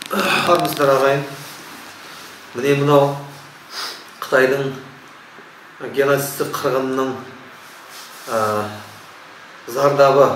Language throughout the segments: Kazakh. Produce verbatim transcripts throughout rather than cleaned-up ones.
Армысыздар ағайын. Міне мынау Қытайдың геноцидті қырғынының зардабы,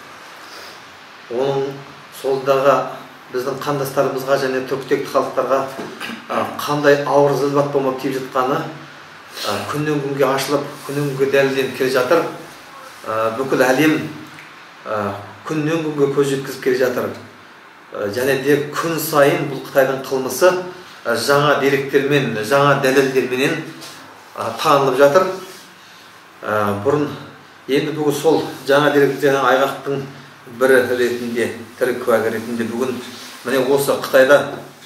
оның солдағы біздің қандастарымызға және түркітекті халықтарға қандай ауыр зілбат болмап тиіп жатқаны күннен күнге ашылып, күннен күнге дәлелденіп келе жатыр. Бүкіл әлем күннен күнге көз жеткізіп келе жатыр. Және де күн сайын бұл Қытайдың қылмысы жаңа деректермен, жаңа дәлелдерменен танылып жатыр. Бұрын енді бүгін сол жаңа деректердің айғақтың бірі ретінде, тірі куәгер ретінде бүгін міне осы Қытайда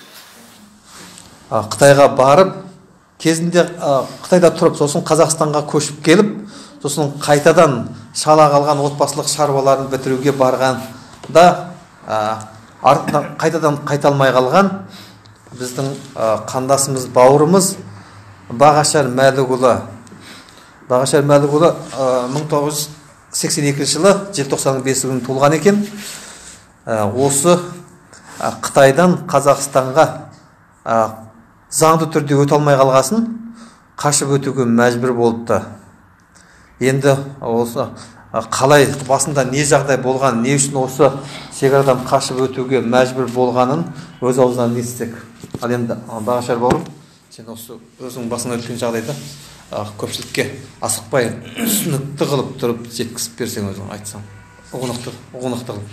Қытайға барып, кезінде Қытайда тұрып, сосын Қазақстанға көшіп келіп, сосын қайтадан шала қалған отбасылық шаруаларын бітіруге барғанда артынан қайтадан қайталмай қалған біздің қандасымыз, бауырымыз Бағашар Мәлікұлы. Бағашар Мәлікұлы мың тоғыз жүз сексен екінші жылы желтоқсанның бесі күні туылған екен. Осы Қытайдан Қазақстанға заңды түрде өте алмай қалғасын қашып өтуге мәжбүр болыпты. Енді осы қалай басында не жағдай болған, не үшін осы шекарадан қашып өтуге мәжбүр болғанын өз аузынан естісек. Ал енді Бағашар бауырым, сен осы өзің басыңа өткен жағдайда көпшілікке асықпай түсінікті қылып тұрып жеткізіп берсең, өзің айтсаң, ұғынықты, ұғынықты қылып.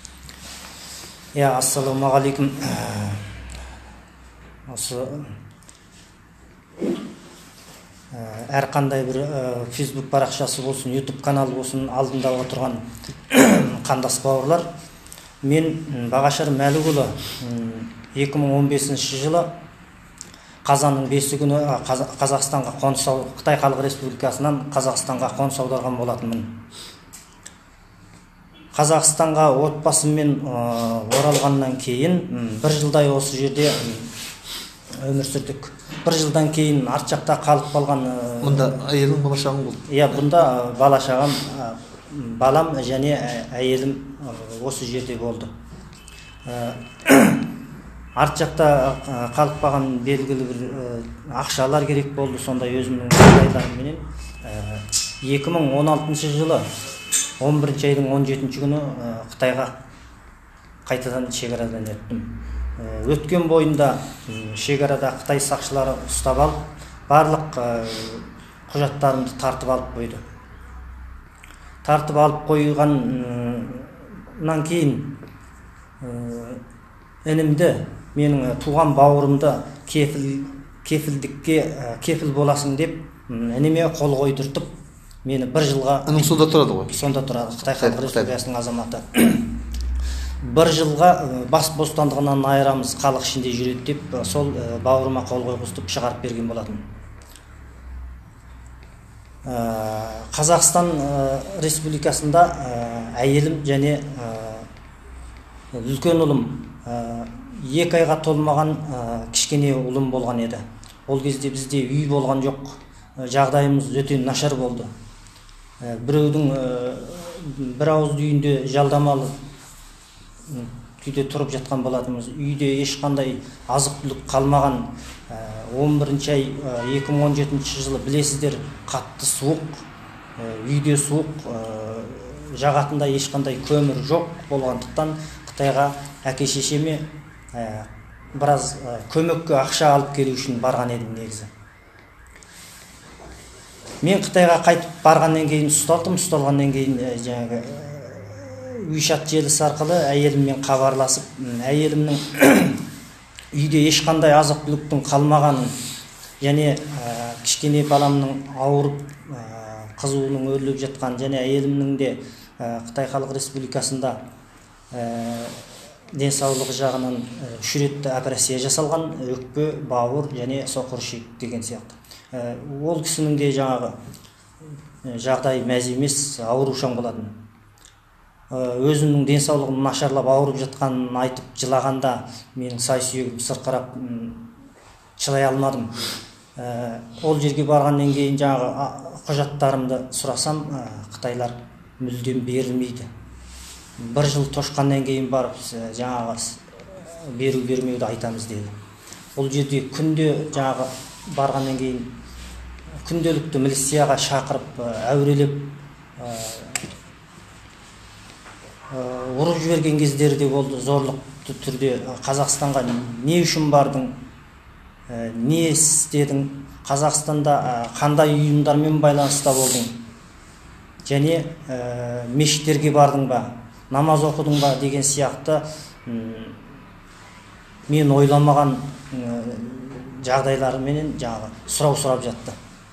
Я, ассалаумағалейкум. Осы әрқандай бір Facebook парақшасы болсын, YouTube каналы болсын, алдында отырған қандас бауырлар, мен Бағашар Мәлікұлы екі мың он бесінші жылы қазанның бесі күні Қазақстанға қоныс аударған, Қытай Халық Республикасынан Қазақстанға қоныс аударған болатынмын. Қазақстанға отбасыммен оралғаннан кейін бір жылдай осы жерде өмір сүрдік. Бір жылдан кейін арт жақта қалып қалған. Мұнда әйелің, бала шағың болды? Иә, бұнда бала шағам, балам және әйелім осы жерде болды. Арт жақта қалып қалған белгілі бір ақшалар керек болды, сондай өзімнің жағдайларыменен. екі мың он алтыншы жылы он бірінші айдың он жетінші күні Қытайға қайтадан шекарадан өттім. Өткен бойында шекарада Қытай сақшылары ұстап алып, барлық құжаттарымды тартып алып қойды. Тартып алып қойғаннан кейін інімді, менің туған бауырымды кепілдікке кепіл боласың деп ініме қол қойдыртып, мені бір жылға... Інің сонда тұрады ғой? Сонда тұрады, Қытай Халық Республикасының азаматы. Бір жылға бас бостандығынан айырамыз, халық ішінде жүреді деп, сол бауырыма қол қойғызып шығарып берген болатын. Қазақстан Республикасында әйелім және үлкен ұлым, екі айға толмаған кішкене ұлым болған еді. Ол кезде бізде үй болған жоқ, жағдайымыз өте нашар болды. Біреудің бір ауыз үйінде жалдамалы күйде тұрып жатқан болатынбыз. Үйде ешқандай азық-түлік қалмаған. он бірінші ай екі мың он жетінші жылы білесіздер, қатты суық, үйде суық, жағатында ешқандай көмір жоқ болғандықтан Қытайға әке шешеме біраз көмекке ақша алып келу үшін барған едім негізі. Мен Қытайға қайтып барғаннан кейін ұсталдым, ұсталғаннан кейін жаңағы WeChat желісі арқылы әйеліммен хабарласып, әйелімнің үйде ешқандай азық-түліктің қалмағанын және кішкене баламның ауырып, қызуының өріліп жатқан, және әйелімнің де Қытай Халық Республикасында денсаулығы жағынан үш рет операция жасалған, өкпе, бауыр және соқыр ішек деген сияқты. Ол кісінің де жаңағы жағдай мәз емес, аурушаң болатын. Өзімнің денсаулығым нашарлап ауырып жатқанын айтып жылағанда менің сай сүйегім сырқырап шыдай алмадым. Ол жерге барғаннан кейін жаңағы құжаттарымды сұрасам, Қытайлар мүлдем берілмейді. Бір жыл тошқаннан кейін барып жаңағы беру бермеуді айтамыз деді. Ол жерде күнде жаңағы барғаннан кейін күнделікті милицияға шақырып әурелеп ұрып жіберген кездері де болды. Зорлықты түрде Қазақстанға не үшін бардың, не істедің, Қазақстанда қандай ұйымдармен байланыста болдың, және мешіттерге бардың ба, намаз оқыдың ба деген сияқты мен ойламаған жағдайларменен жаңағы сұрау сұрап жатты.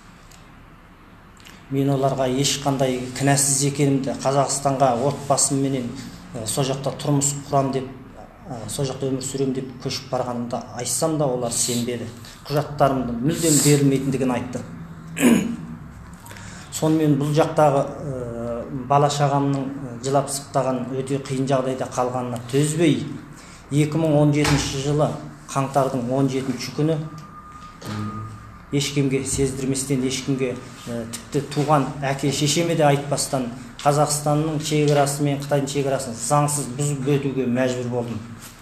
Мен оларға ешқандай кінәсіз екенімді, Қазақстанға отбасымменен сол жақта тұрмыс құрам деп, сол жақта өмір сүрем деп көшіп барғанымды айтсам да, олар сенбеді. Құжаттарымды мүлдем берілмейтіндігін айтты. Сонымен бұл жақтағы бала шағамның жылап сықтаған өте қиын жағдайда қалғанына төзбей, екі мың он жетінші жылы қаңтардың он жетінші күні ешкімге сездірместен, ешкімге тіпті туған әке шешеме де айтпастан Қазақстанның шекарасы мен Қытайдың шекарасын заңсыз бұзып өтуге мәжбүр болдым.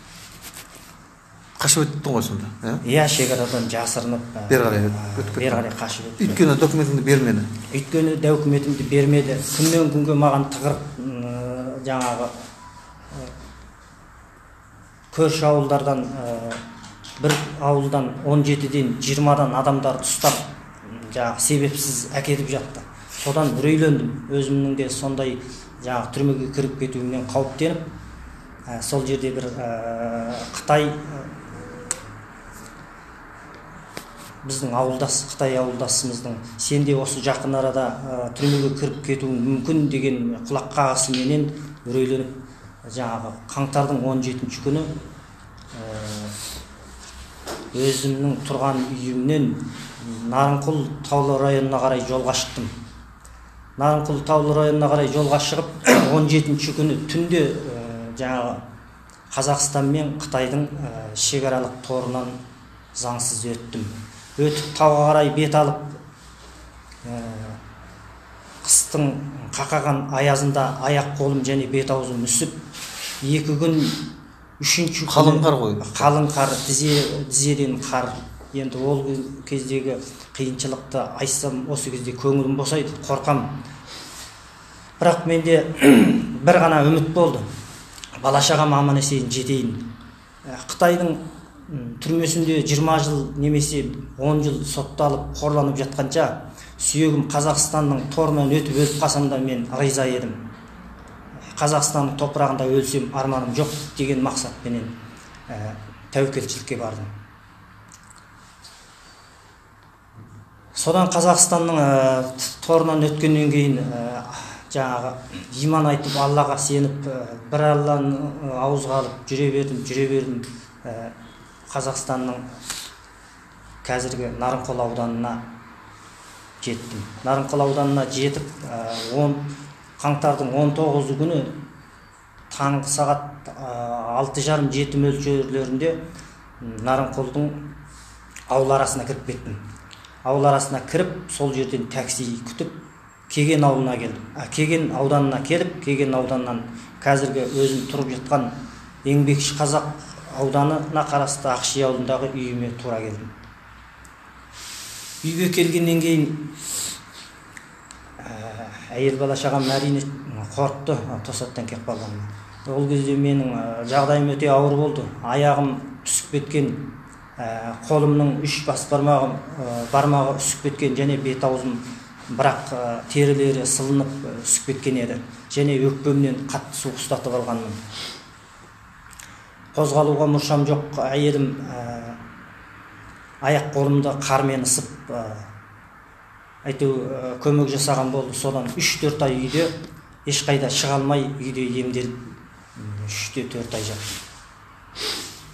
Қашып өттің ғой сонда? Иә, шекарадан жасырынып, бері қарай өтіп бері қарай қашып өттім. Өйткені документіңді бермеді. Өйткені документімді бермеді. Күннен күнге маған тығыр жаңағы көрші ауылдардан, бір ауылдан он жетіден жиырмадан адамдарды ұстап, жаңағы себепсіз әкетіп жатты. Содан үрейлендім. Өзімнің де сондай жаңағы түрмеге кіріп кетуімнен қауіптеніп, сол жерде бір Қытай біздің ауылдас, Қытай ауылдасымыздың сен де осы жақын арада түрмеге кіріп кетуің мүмкін деген құлақ қағысыменен үрейленіп, жаңағы қаңтардың он жетінші күні өзімнің тұрған үйімнен Нарынқол таулы районына қарай жолға шықтым. Нарынқол таулы районына қарай жолға шығып, он жетінші күні түнде жаңағы Қазақстан мен Қытайдың шекаралық торынан заңсыз өттім. Өтіп тауға қарай бет алып, қыстың қақаған аязында аяқ қолым және бет аузым үсіп, екі күн, үшінші күні қалың қар ғой. Қалың қар, тізеден қар. Енді ол кездегі қиыншылықты айтсам, осы кезде көңілім босайды, қорқам. Бірақ менде бір ғана үміт болды. Бала шағам аман есен жетейін. Қытайдың түрмесінде жиырма жыл немесе он жыл сотталып, қорланып жатқанша, сүйегім Қазақстанның торынан өтіп өліп қалсам да мен риза едім. Қазақстанның топырағында өлсем арманым жоқ деген мақсатпенен тәуекелшілікке бардым. Содан Қазақстанның торынан өткеннен кейін жаңағы иман айтып, Аллаға сеніп, бір Алланы ауызға алып жүре бердім, жүре бердім. Қазақстанның қазіргі Нарынқол ауданына жеттім. Нарынқол ауданына жетіп, қаңтардың он тоғызы күні таңғы сағат алты жарым жеті мөлшерлерінде Нарынқолдың ауыл арасына кіріп кеттім. Ауыл арасына кіріп, сол жерден такси күтіп, Кеген ауылына келдім. Кеген ауданына келіп, Кеген ауданынан қазіргі өзім тұрып жатқан Еңбекші Қазақ ауданына қарасты Ақши ауылындағы үйіме тура келдім. Үйге келгеннен кейін әйел бала шағам әрине қорықты, тосаттан кеп қалғаным. Ол кезде менің жағдайым өте ауыр болды. Аяғым түсіп кеткен, қолымның үш бас бармағым, бармағы үсіп кеткен, және бет аузым бірақ терілері сылынып үсіп кеткен еді. Және өкпемнен қатты суық ұстатып алғанмын. Қозғалуға мұршам жоқ. Әйелім аяқ қолымды қармен ысып, әйтеу көмек жасаған болды. Содан үш төрт ай үйде, ешқайда шыға алмай үйде емделіп, үш төрт ай жаттым.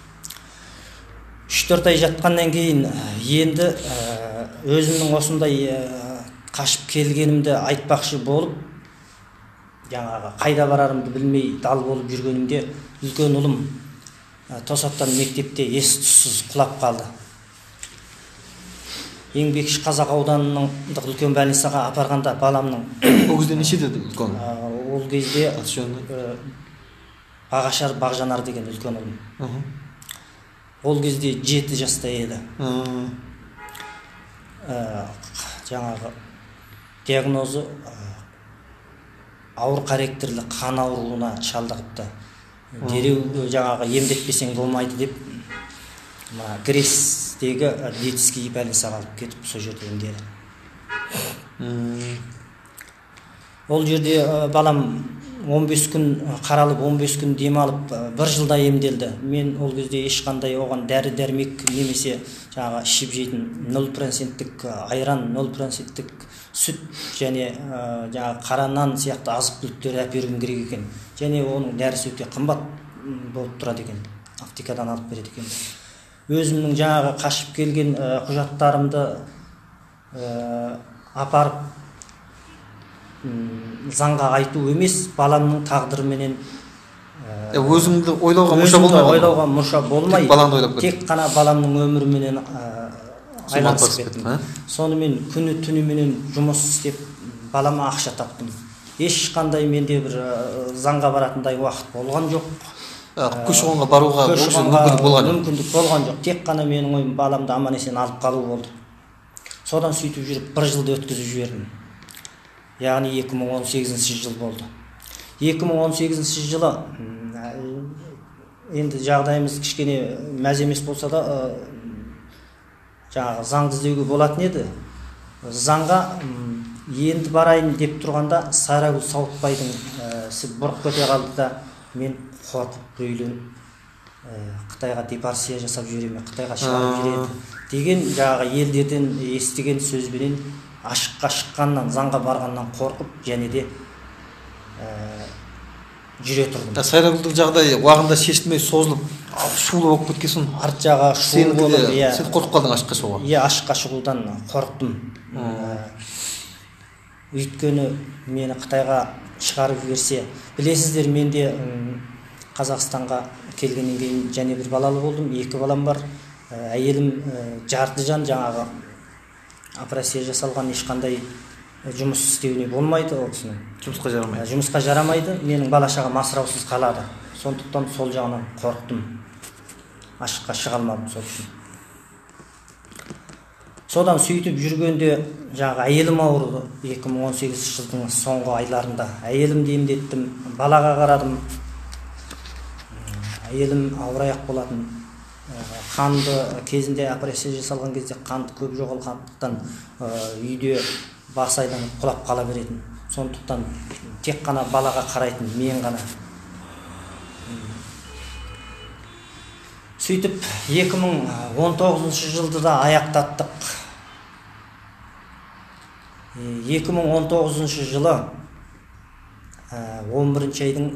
үш төрт ай жатқаннан кейін енді өзімнің осындай қашып келгенімді айтпақшы болып, жаңағы қайда барарымды білмей дал болып жүргенімде үлкен ұлым Тосаттан мектепте ес-түссіз құлап қалды. Еңбекші Қазақ ауданының үлкен больницаға апарғанда баламның ол кезде нешеде үлкен? Ол кезде Бағашар Бағжанар деген үлкен ұлым. ол кезде жеті жаста еді. Жаңағы диагнозы ауыр характерлі қан ауруына шалдығыпты. Дереу жаңағы емдетпесең болмайды деп мына Грецдегі детский больницаға алып кетіп сол жерде емдеді. Ол жерде балам он бес күн қаралып, он бес күн демалып, бір жылда емделді. Мен ол кезде ешқандай оған дәрі-дәрмек немесе жаңағы ішіп жейтін нөл проценттік айран, нөл проценттік сүт және жаңағы қара нан сияқты азық-түліктер әперуім керек екен. Және оның дәрісі өте қымбат болып тұрады екен. Аптекадан алып береді екен. Өзімнің жаңағы қашып келген құжаттарымды апарып заңға айту емес, баламның тағдырыменен өзіңді ойлауға мұрша болмай, ойлауға мұрша болмай, тек қана баламның өміріменен айланысып кеттім. Сонымен күні түніменен жұмыс істеп, балама ақша таптым. Ешқандай менде бір заңға баратындай уақыт болған жоқ. Көші-қонға баруға мүмкіндік болған жоқ. Тек қана менің ойым баламды аман-есен алып қалу болды. Содан сөйтіп жүріп бір жылды өткізіп жібердім. Яғни екі мың он сегізінші жыл болды. екі мың он сегізінші жылы енді жағдайымыз кішкене мәз емес болса да жаңағы заңды іздеуге болатын еді. Заңға енді барайын деп тұрғанда Сайрагүл Сауытбайдың бұрқ көте қалды да мен қорқып үрейленіп Қытайға депортация жасап жібереме, Қытайға шығарып жібереді деген жаңағы елдерден естіген сөзбенен ашыққа шыққаннан, заңға барғаннан қорқып, және де жүре тұрдым. Сайрагүлдің жағдайы уағында шешілмей созылып, шулы болып кеткесін. Арт жағы шулы болып, иә. Сен қорқып қалдың ашыққа шығуға? Иә, ашыққа шығудан қорқтым. Өйткені мені Қытайға шығарып жіберсе, білесіздер, менде Қазақстанға келгеннен кейін және бір балалы болдым, екі балам бар. Әйелім жарты жан, жаңағы операция жасалған, ешқандай жұмыс істеуіне болмайды ол кісінің. Жұмысқа жарамайды. Жұмысқа жарамайды, менің бала-шағам асыраусыз қалады. Сондықтан сол жағынан қорқтым. Ашыққа шыға алмадым сол үшін. Содан сөйтіп жүргенде жаңағы әйелім ауырды екі мың он сегізінші жылдың соңғы айларында. Әйелімді емдеттім, балаға қарадым. Әйелім ауыраяқ болатын. Қанды кезінде операция жасалған кезде қанды көп жоғалғандықтан үйде бас айланып құлап қала беретін. Сондықтан тек қана балаға қарайтын, мен ғана. Сөйтіп екі мың он тоғызыншы жылды да аяқтаттық. екі мың он тоғызыншы жылы он бірінші айдың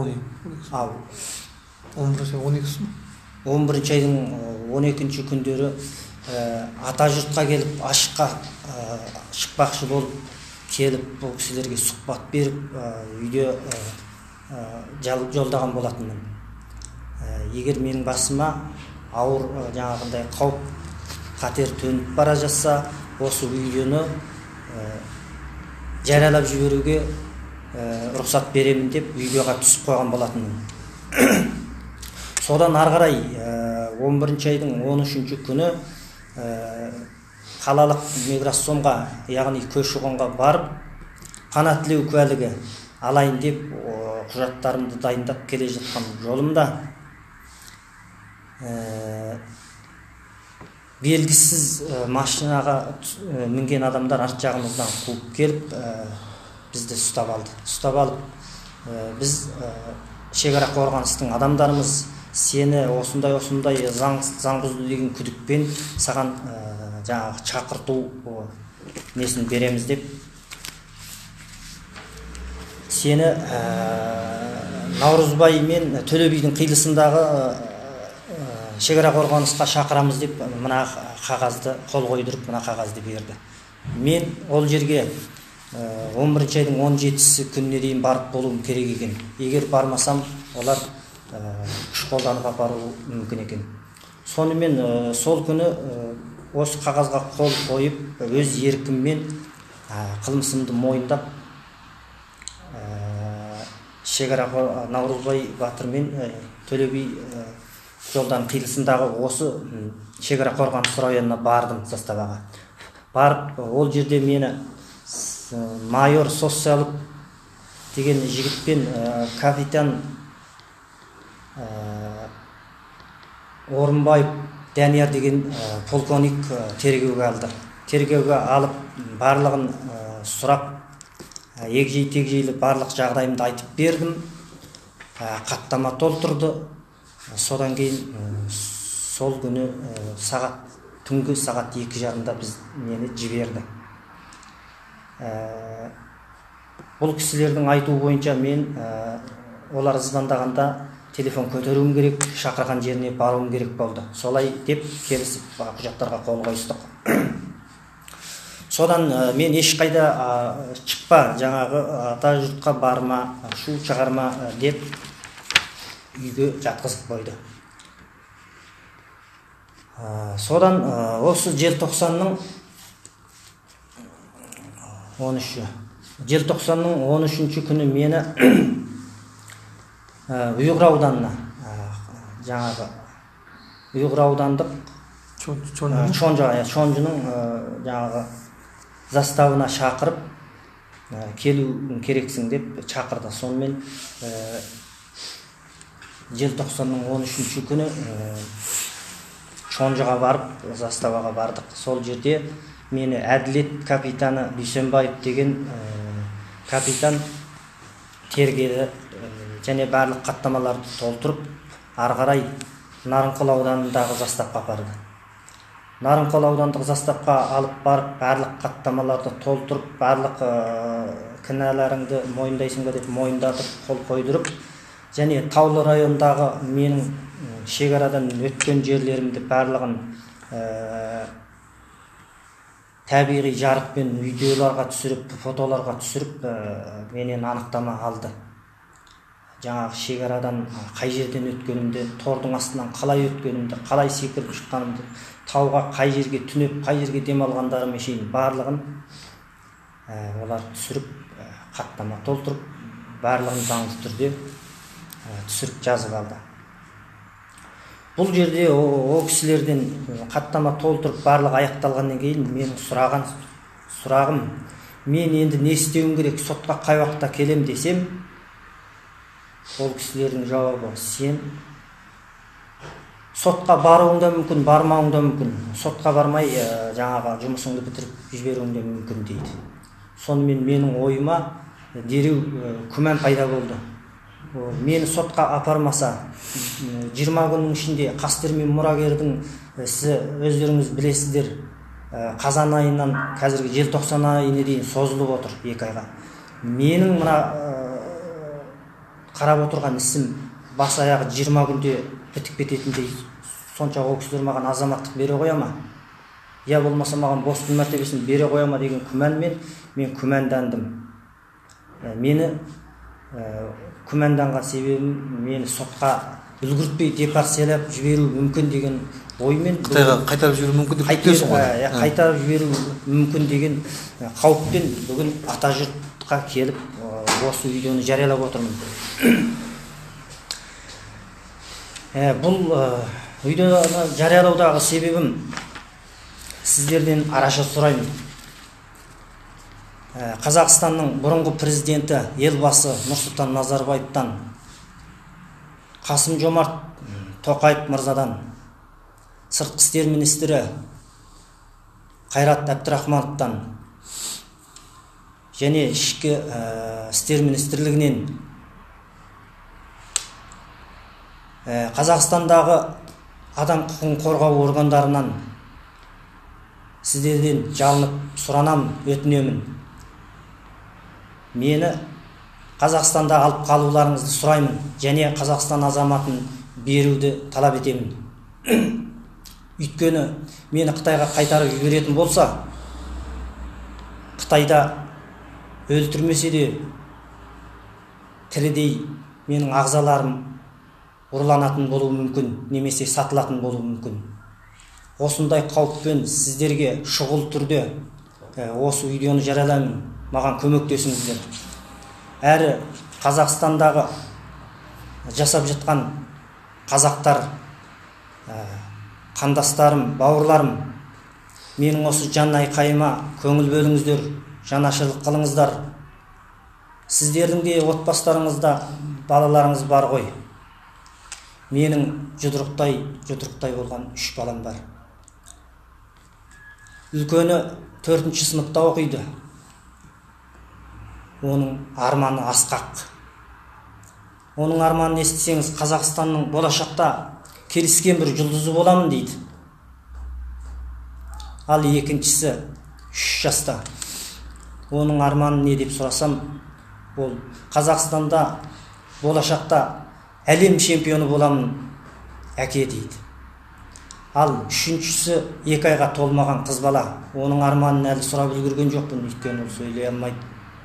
он бірінші айдың он екінші күндері ата жұртқа келіп, ашыққа шықпақшы болып келіп, бұл кісілерге сұхбат беріп, үйде жолдаған болатынмын. Егер менің басыма ауыр жаңағындай қауіп қатер төніп бара жатса, осы видеоны жариялап жіберуге рұқсат беремін деп видеоға түсіп қойған болатынмын. Содан ары қарай он бірінші айдың он үшінші күні қалалық миграциямға, яғни көші-қонға барып, пана тілеу куәлігі алайын деп құжаттарымды дайындап келе жатқан жолымда белгісіз машинаға мінген адамдар арт жағымыздан қуып келіп бізді ұстап алды. Ұстап алып біз шекара қорғаныстың адамдарымыз сені осындай-осындай заң бұзды деген күдікпен саған жаңағы шақырту несін береміз деп сені Наурызбай мен Төле бидің қиылысындағы шекара қорғанысқа шақырамыз деп мына қағазды қол қойдырып, мына қағазды берді. Мен ол жерге он бірінші айдың он жетісі күніне дейін барып болуым керек екен. Егер бармасам, олар күш қолданып апару мүмкін екен. Сонымен сол күні осы қағазға қол қойып, өз еркіммен қылмысымды мойындап, шекара Наурызбай батыр мен Төле би жолдан қиылысындағы осы шекара қорғаныс районына бардым, заставаға. Барып, ол жерде мені майор Социалов деген жігітпен капитан Орынбаев Дәнияр деген полковник тергеуге алды. Тергеуге алып, барлығын сұрап, егжей-тегжейлі барлық жағдайымды айтып бердім. Қаттама толтырды. Содан кейін сол күні сағат, түнгі сағат екі жарымда біз мені жіберді. Бұл кісілердің айтуы бойынша мен олар звондағанда телефон көтеруім керек, шақырған жеріне баруым керек болды. Солай деп келісіп құжаттарға қол қойыстық. Содан мен ешқайда шықпа, жаңағы ата жұртқа барма, шу шығарма деп үйге жатқызып қойды. Содан осы желтоқсанның он үші желтоқсанның он үшінші күні мені Ұйғыр ауданына, жаңағы Ұйғыр аудандық Чонжының жаңағы заставына шақырып келу керексің деп шақырды. Сонымен желтоқсанның он үшінші күні Чонжыға барып, заставаға бардық. Сол жерде мені әділет капитаны Дүйсенбаев деген капитан тергеді, және барлық қаттамаларды толтырып, ары қарай Нарынқол ауданындағы заставқа апарды. Нарынқол аудандық заставқа алып барып, барлық қаттамаларды толтырып, барлық кінәларыңды мойындайсың ба деп мойындатып, қол қойдырып, және Таулы райондағы менің шекарадан өткен жерлерімді барлығын табиғи жарықпен видеоларға түсіріп, фотоларға түсіріп, менен анықтама алды. Жаңағы шекарадан қай жерден өткенімді, тордың астынан қалай өткенімді, қалай секіріп шыққанымды, тауға қай жерге түнеп, қай жерге демалғандарым шейін барлығын олар түсіріп, қаттама толтырып, барлығын заңды түрде түсіріп жазып алды. Бұл жерде о кісілерден қаттама толтырып барлығы аяқталғаннан кейін менің сұраған сұрағым, мен енді не істеуім керек, сотқа қай уақытта келем десем, ол кісілердің жауабы, сен сотқа баруың да мүмкін, бармауың да мүмкін. Сотқа бармай жаңағы жұмысыңды бітіріп жіберуің де мүмкін дейді. Сонымен менің ойыма дереу күмән пайда болды. Мені сотқа апармаса, жиырма күннің ішінде Қастер мен мұрагердің, сіз өздеріңіз білесіздер, қазан айынан қазіргі желтоқсан айына дейін созылып отыр, екі айға. Менің мына қарап отырған ісім бас аяғы жиырма күнде бітіп кететіндей, сонша ол кісілер маған азаматтық бере қоя ма? Я болмаса маған бостың мәртебесін бере қоя ма деген күмәнмен мен күмәндандым. Мені күмәнданған себебім, мені сотқа үлгіртпей депортациялап жіберу мүмкін деген оймен, Қытайға қайтарып жіберу мүмкін деп күтесің ғой. Қайтарып жіберу мүмкін деген қауіппен бүгін ата жұртқа келіп осы видеоны жариялап отырмын. Бұл видеоны жариялаудағы себебім сіздерден араша сұраймын. Қазақстанның бұрынғы президенті елбасы Нұрсұлтан Назарбаевтан, Қасым Жомарт Тоқаев мырзадан, сыртқы істер министрі Қайрат Әбдірахмановтан және ішкі істер министрлігінен Қазақстандағы адам құқығын қорғау органдарынан сіздерден жалынып сұранам, өтінемін. Мені Қазақстанда алып қалуларыңызды сұраймын, және Қазақстан азаматын беруді талап етемін. Өйткені мені Қытайға қайтарып жіберетін болса, Қытайда өлтірмесе де тірідей менің ағзаларым ұрланатын болуы мүмкін, немесе сатылатын болуы мүмкін. Осындай қауіппен сіздерге шұғыл түрде осы видеоны жариялаймын, маған көмектесіңіздер. Әрі Қазақстандағы жасап жатқан қазақтар қандастарым, бауырларым, менің осы жан айқайыма көңіл бөліңіздер, жанашырлық қылыңыздар. Сіздердің де отбасыларыңызда балаларыңыз бар ғой. Менің жұдырықтай, жұдырықтай болған үш балам бар. Үлкені төртінші сыныпта оқиды. Оның арманы асқақ. Оның арманын естісеңіз, Қазақстанның болашақта келіскен бір жұлдызы боламын дейді. Ал екіншісі үш жаста. Оның арманы не деп сұрасам, ол Қазақстанда болашақта әлем чемпионы боламын әке дейді. Ал үшіншісі екі айға толмаған қыз бала. Оның арманын әлі сұрап үлгерген жоқпын, өйткені ол сөйлей алмайды.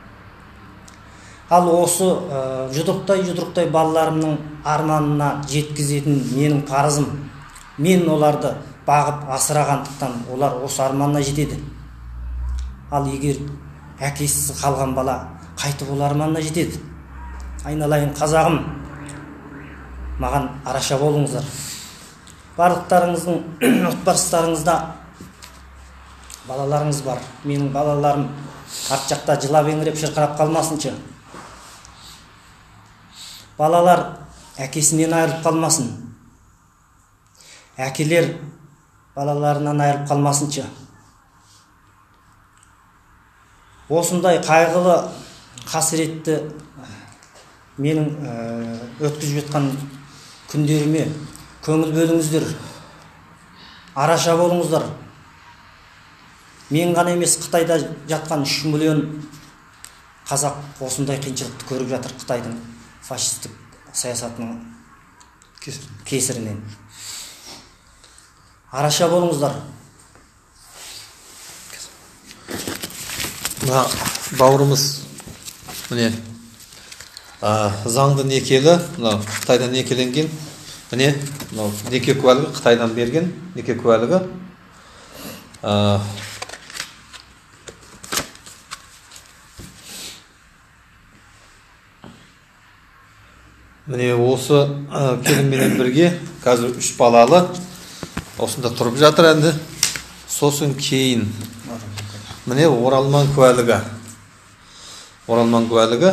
Ал осы жұдырықтай жұдырықтай балаларымның арманына жеткізетін менің парызым. Мен оларды бағып асырағандықтан олар осы арманына жетеді. Ал егер әкесіз қалған бала қайтып ол арманына жетеді. Айналайын қазағым, маған араша болыңыздар. Барлықтарыңыздың отбасыларыңызда балаларыңыз бар. Менің балаларым арт жақта жылап еңіреп шырқырап қалмасыншы. Балалар әкесінен айырылып қалмасын. Әкелер балаларынан айырылып қалмасыншы. Осындай қайғылы, қасіретті менің өткізіп жатқан күндеріме көңіл бөліңіздер, араша болыңыздар. Мен ғана емес, Қытайда жатқан үш миллион қазақ осындай қиыншылықты көріп жатыр, Қытайдың фашистік саясатының кесірінен. Араша болыңыздар. Мына бауырымыз міне заңды некелі, мына Қытайдан некеленген, міне мынау неке куәлігі Қытайдан берген неке куәлігі. Міне осы келінменен бірге қазір үш балалы осында тұрып жатыр енді. Сосын кейін міне оралман куәлігі. Оралман куәлігі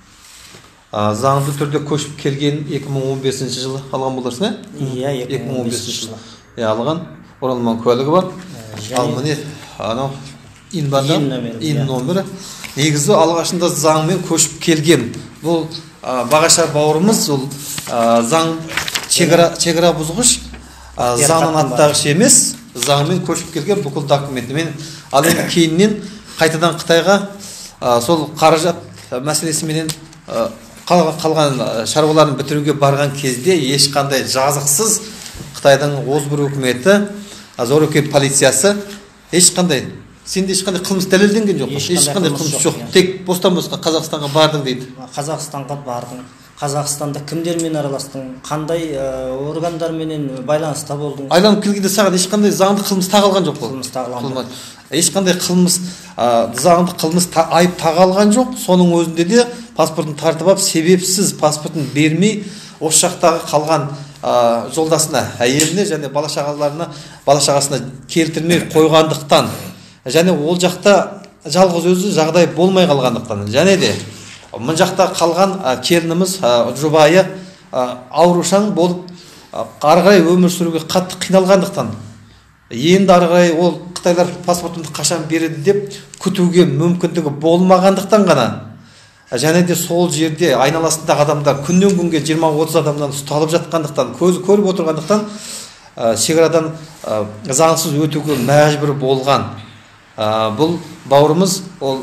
заңды түрде көшіп келген екі мың он бесінші жылы алған боларсың, ә? Иә, екі мың он бесінші жылы. Иә, алған оралман куәлігі бар. Ал міне анау ин бар да, ин номері. Негізі алғашында заңмен көшіп келген. Бұл Бағашар бауырымыз ол заң шекара бұзғыш, заңның аттағыш емес, заңмен көшіп келген бүкіл документімен. Ал енді кейіннен қайтадан Қытайға сол қаражат мәселесіменен қалған шаруаларын бітіруге барған кезде ешқандай жазықсыз Қытайдың озбыр үкіметі, Зорекет полициясы ешқандай сенде ешқандай қылмыс дәлелденген жоқ. Ешқандай қылмыс жоқ. Тек бостан босқа Қазақстанға бардың дейді. Қазақстанға бардың. Қазақстанда кімдермен араластың? Қандай органдарменен байланыста болдың? Айланып келгенде саған ешқандай заңды қылмыс тағылған жоқ. Қылмыс тағылған. Ешқандай қылмыс, заңды қылмыс айып тағылған жоқ. Соның өзінде де паспортын тартып алып, себепсіз паспортын бермей, осы жақтағы қалған жолдасына, әйеліне және бала-шағаларына, бала-шағасына келтірмей қойғандықтан, және ол жақта жалғыз өзі жағдай болмай қалғандықтан, және де мұн жақта қалған келініміз жұбайы аурушаң болып ары қарай өмір сүруге қатты қиналғандықтан, енді ары қарай ол Қытайлар паспортымды қашан береді деп күтуге мүмкіндігі болмағандықтан ғана, және де сол жерде айналасындағы адамдар күннен күнге жиырма отыз адамнан ұсталып жатқандықтан, көзі көріп отырғандықтан шекарадан заңсыз өтуге мәжбүр болған. Бұл бауырымыз ол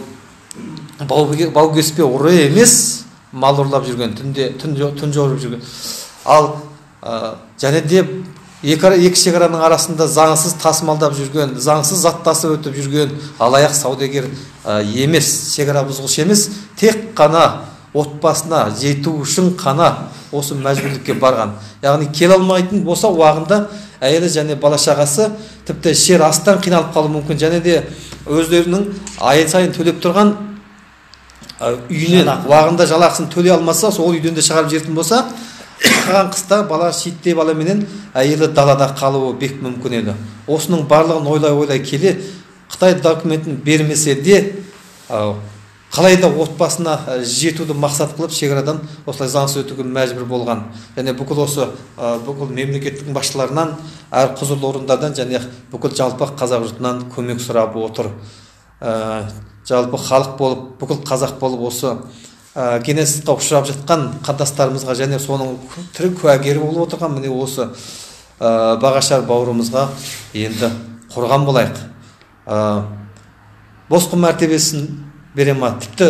бау-кеспе ұры емес, мал ұрлап жүрген, түн жорып жүрген. Ал және де екі шекараның арасында заңсыз тасымалдап жүрген, заңсыз заттасып өтіп жүрген алаяқ саудагер емес, шекара бұзғыш емес, тек қана отбасына жету үшін қана осы мәжбүрлікке барған. Яғни келе алмайтын болса уағында әйелі және бала-шағасы тіпті жер астан қиналып қалуы мүмкін, және де өздерінің ай сайын төлеп тұрған үйінен уағында жалақысын төлей алмаса, сол үйден де шығарып жіберетін болса, қысқан қыста бала шиеттей бала менен әйелі далада қалуы бек мүмкін еді. Осының барлығын ойлай ойлай келе Қытай документін бермесе де қалай да отбасына жетуді мақсат қылып шекарадан осылай заңсыз өтуге мәжбүр болған. Және бүкіл осы бүкіл мемлекеттің басшыларынан, әр құзырлы орындардан және бүкіл жалпы қазақ жұртынан көмек сұрап отыр. Жалпы халық болып, бүкіл қазақ болып осы геноцидқа ұшырап жатқан қандастарымызға және соның тірі куәгері болып отырған міне осы Бағашар бауырымызға енді қорған болайық. Босқын мәртебесін бере ма? Тіпті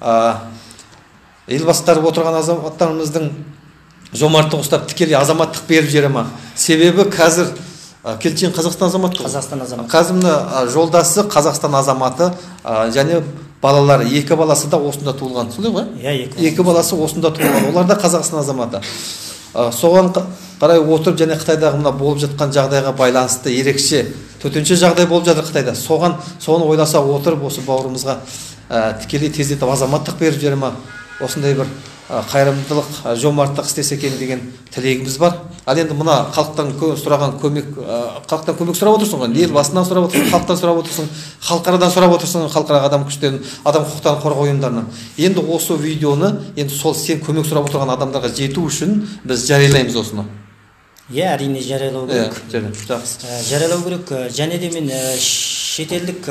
ел басқарып отырған азаматтарымыздың жомарттық ұстап тікелей азаматтық беріп жібере ма? Себебі қазір келчен Қазақстан азаматы. Қазақстан азаматы. Қазіргі жолдасы Қазақстан азаматы және балалары, екі баласы да осында туылған. Солай ғой? Иә, екі. Екі баласы осында туылған. Олар да Қазақстан азаматы. Соған қарай отырып және Қытайдағы мына болып жатқан жағдайға байланысты ерекше төтенше жағдай болып жатыр Қытайда. Соған соны ойласа отырып осы бауырымызға тікелей тездетіп азаматтық беріп жібере ма? Осындай бір қайырымдылық, жомарттық істесе екен деген тілегіміз бар. Ал енді мына халықтан сұраған көмек, халықтан көмек сұрап отырсың ғой. Ел басынан сұрап отырсың, халықтан сұрап отырсың, халықарадан сұрап отырсың, халықаралық адам күштерін, адам құқықтарын қорғау ұйымдарынан. Енді осы видеоны енді сол сен көмек сұрап отырған адамдарға жету үшін біз жариялаймыз осыны. Иә, әрине жариялау керек. Иә, жақсы. Жариялау керек. Және де мен шетелдік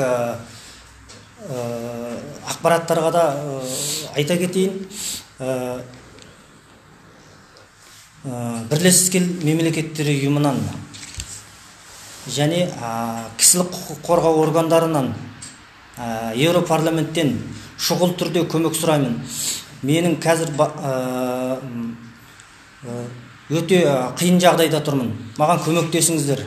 ақпараттарға да айта кетейін. Бірлескен мемлекеттер ұйымынан және кісілік құқық қорғау органдарынан Еуропарламенттен шұғыл түрде көмек сұраймын. Менің қазір өте қиын жағдайда тұрмын. Маған көмектесіңіздер.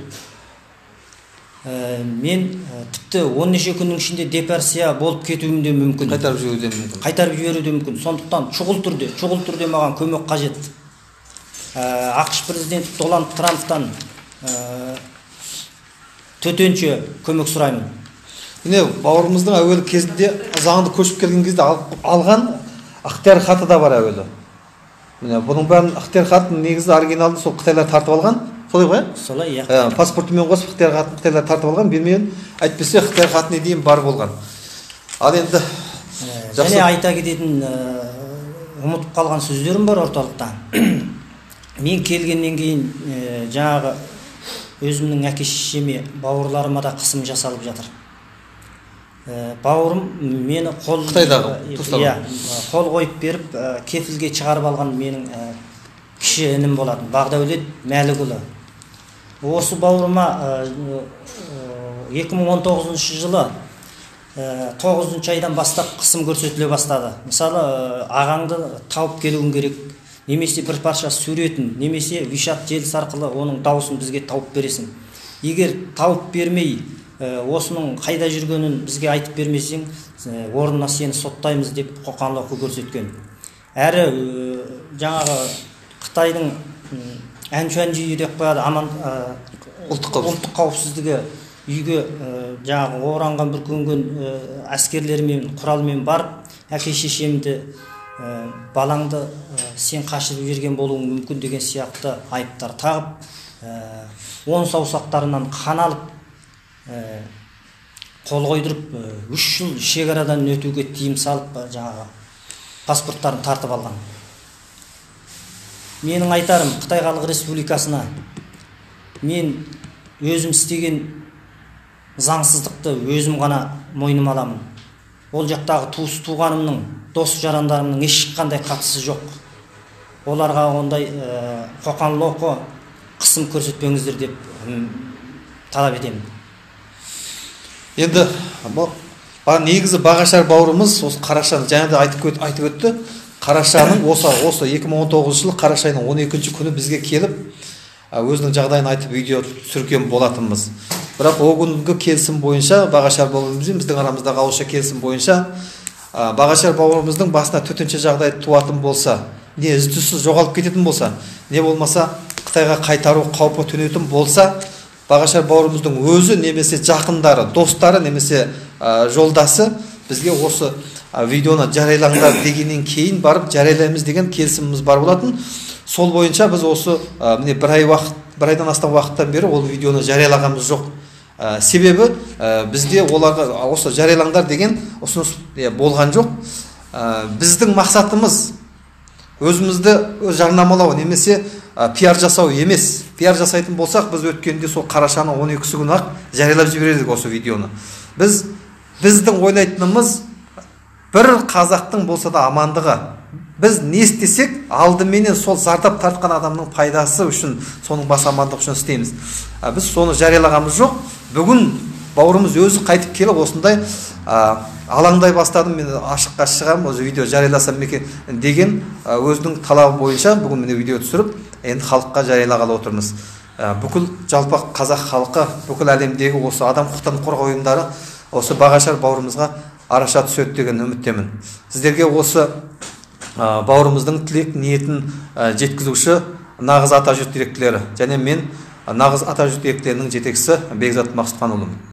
Мен тіпті он неше күннің ішінде депрессия болып кетуім де мүмкін. Қайтарып жіберуі де мүмкін. Қайтарып жіберуі де мүмкін. Сондықтан шұғыл түрде, шұғыл түрде маған көмек қажет. ақш президенті Дональд Трамптан төтенше көмек сұраймын. Міне бауырымыздың әуелі кезінде заңды көшіп келген кезде алған ықтияр хаты да бар әуелі. Міне бұның бәрін ықтияр хатын негізі оригиналды сол Қытайлар тартып алған. Солай ғой? Солай, иә. Паспортымен қосып ықтияр хатын Қытайлар тартып алған, бермеген, әйтпесе ықтияр хатына дейін бар болған. Ал енді және айта кететін ұмытып қалған сөздерім бар орталықта. Мен келгеннен кейін жаңағы өзімнің әке-шешеме, бауырларыма да қысым жасалып жатыр. Бауырым мені қол қол қойып беріп кепілге шығарып алған менің кіші інім болатын, Бағдәулет Мәлікұлы. Осы бауырыма екі мың он тоғызыншы жылы тоғызыншы айдан бастап қысым көрсетіле бастады. Мысалы, ағаңды тауып келуің керек, немесе бір парша суретін, немесе вишат желісі арқылы оның дауысын бізге тауып бересің. Егер тауып бермей, осының қайда жүргенін бізге айтып бермесең, орнына сені соттаймыз деп қоқанлық көрсеткен. Әрі жаңағы Қытайдың әншуан жүйі деп қояды, аман ұлттық қауіпсіздігі үйге жаңағы оранған бір көнген әскерлермен, құралмен барып, әке-шешемді, балаңды сен қашырып жіберген болуың мүмкін деген сияқты айыптар тағып, он саусақтарынан қан алып, қол қойдырып, үш жыл шекарадан өтуге тыйым салып, жаңағы паспорттарын тартып алған. Менің айтарым Қытай Халық Республикасына, мен өзім істеген заңсыздықты өзім ғана мойныма аламын. Ол жақтағы туыс туғанымның, дос жарандарымның ешқандай қатысы жоқ. Оларға ондай қоқан-лоқы қысым көрсетпеңіздер деп талап етемін. Енді негізі Бағашар бауырымыз осы Қарашаны жаңа да айтып айтып өтті. Қарашаның осы осы екі мың он тоғызыншы жылы Қараша айының он екінші күні бізге келіп өзінің жағдайын айтып видео түсірген болатынбыз. Бірақ о күнгі келісім бойынша Бағашар бауырымызбен біздің арамыздағы ауызша келісім бойынша Бағашар бауырымыздың басына төтенше жағдай туатын болса, не із-түзсіз жоғалып кететін болса, не болмаса Қытайға қайтару қаупі төнетін болса, Бағашар бауырымыздың өзі немесе жақындары, достары немесе жолдасы бізге осы видеоны жариялаңдар дегеннен кейін барып жариялаймыз деген келісіміміз бар болатын. сол бойынша біз осы міне бір ай уақыт бір айдан астам уақыттан бері ол видеоны жариялағанымыз жоқ. Себебі бізде оларға осы жариялаңдар деген ұсыныс болған жоқ. Біздің мақсатымыз өзімізді жарнамалау немесе пиар жасау емес. Пиар жасайтын болсақ, біз өткенде сол қарашаның он екісі күні ақ жариялап жібердік осы видеоны. Біз біздің ойлайтынымыз бір қазақтың болса да амандығы. Біз не істесек, алдыменен сол зардап тартқан адамның пайдасы үшін, соның бас амандық үшін істейміз. Біз соны жариялағанымыз жоқ. Бүгін бауырымыз өзі қайтып келіп осындай алаңдай бастадым, мен ашыққа шығам, өзі видео жарияласам екен деген өзінің талабы бойынша бүгін міне видео түсіріп, енді халыққа жариялағалы отырмыз. Бүкіл жалпақ қазақ халқы, бүкіл әлемдегі осы адам құқықтарын қорғау ұйымдары осы бағашар бауырымызға араша түседі деген үміттемін. Сіздерге осы бауырымыздың тілек ниетін жеткізуші нағыз ата жұрт директорлары және мен нағыз ата жұрт директорларының жетекшісі Бекзат Мақсұтханұлы.